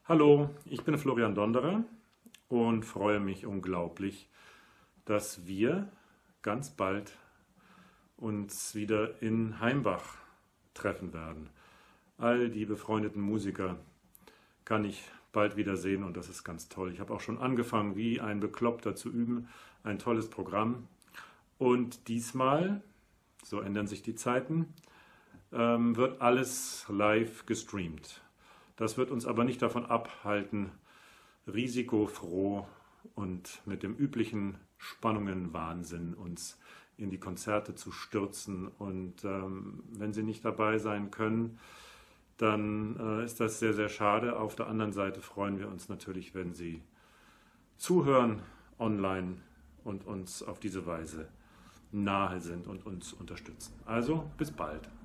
Hallo, ich bin Florian Donderer und freue mich unglaublich, dass wir ganz bald uns wieder in Heimbach treffen werden. All die befreundeten Musiker kann ich bald wieder sehen und das ist ganz toll. Ich habe auch schon angefangen, wie ein Bekloppter zu üben. Ein tolles Programm. Und diesmal, so ändern sich die Zeiten, wird alles live gestreamt. Das wird uns aber nicht davon abhalten, risikofroh und mit dem üblichen Spannungen-Wahnsinn uns in die Konzerte zu stürzen. Und wenn Sie nicht dabei sein können, dann ist das sehr, sehr schade. Auf der anderen Seite freuen wir uns natürlich, wenn Sie zuhören online und uns auf diese Weise nahe sind und uns unterstützen. Also bis bald.